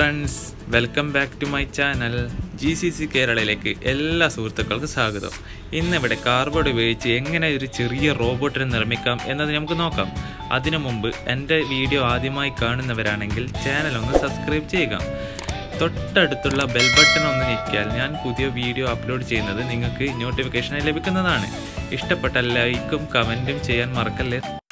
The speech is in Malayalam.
Friends, welcome back to my channel. GCC കേരളയിലേക്ക് എല്ലാ സുഹൃത്തുക്കൾക്കും സ്വാഗതം. ഇന്നിവിടെ കാർഡ്ബോർഡ് ഉപയോഗിച്ച് എങ്ങനെ ഒരു ചെറിയ റോബോട്ടിനെ നിർമ്മിക്കാം എന്നത് നമുക്ക് നോക്കാം. അതിനു മുമ്പ് എൻ്റെ വീഡിയോ ആദ്യമായി കാണുന്നവരാണെങ്കിൽ ചാനൽ ഒന്ന് സബ്സ്ക്രൈബ് ചെയ്യുക. തൊട്ടടുത്തുള്ള ബെൽ ബട്ടൺ ഒന്ന് ഞെക്കിയാൽ ഞാൻ പുതിയ വീഡിയോ അപ്ലോഡ് ചെയ്യുന്നത് നിങ്ങൾക്ക് നോട്ടിഫിക്കേഷനായി ലഭിക്കുന്നതാണ്. ഇഷ്ടപ്പെട്ട ലൈക്കും കമൻറ്റും ചെയ്യാൻ മറക്കല്ലേ.